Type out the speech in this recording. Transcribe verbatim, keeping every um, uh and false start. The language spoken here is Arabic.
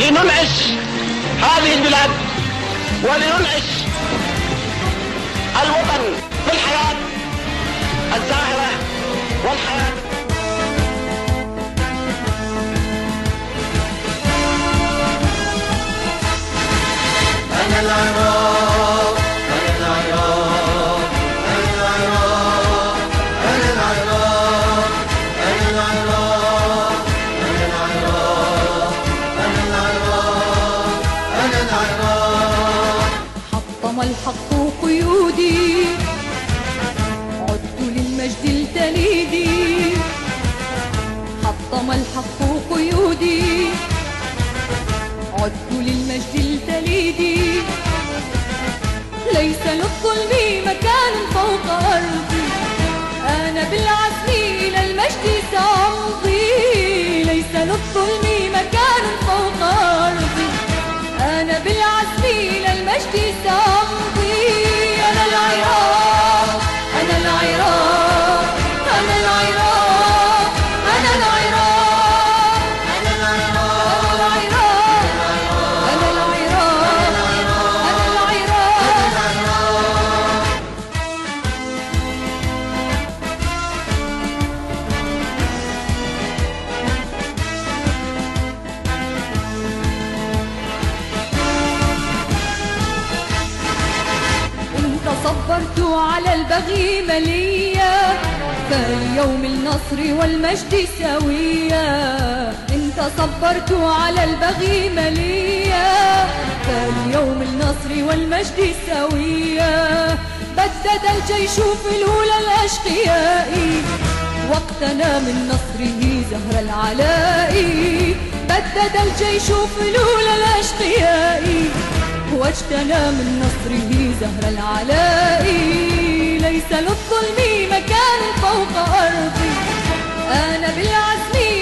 لننعش هذه البلاد ولننعش الوطن بالحياة الزاهرة والحياة. أنا العراق أنا العراق أنا العراق أنا العراق أنا العراق أنا العراق أنا العراق أنا العراق. حطم الحق قيودي، عدت للمجد التليدي. حطم الحق قيودي، عدت للمجد التليدي. ليس للظلم مكان فوق أرضي، أنا بالعزم إلى المجد سأمضي. ليس للظلم مكان فوق أرضي، أنا بالعزم إلى المجد سأمضي. أنا العراق أنا العراق أنا العراق أنا العراق أنا العراق أنا العراق أنا العراق. إن تصبرت على البغي مليا، فاليوم النصر والمجد سويا. إن تصبرت على البغي مليا، فاليوم النصر والمجد سويا. بدد الجيش في الأولى الأشقياء، واقتنى من نصره زهر العلاء. بدد الجيش في الأولى الأشقياء، واجتنى من نصره زهر العلاء. ليس للظلم مكان فوق أرضي، أنا بالعزم